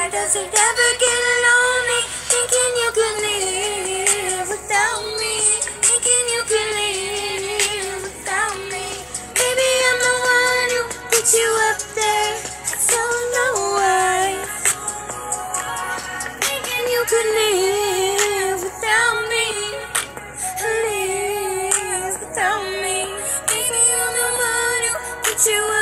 Does it ever get lonely thinking you could live without me? Thinking you could live without me? Maybe I'm the one who put you up there. I don't know why. Thinking you could live without me. Live without me. Maybe I'm the one who put you up there.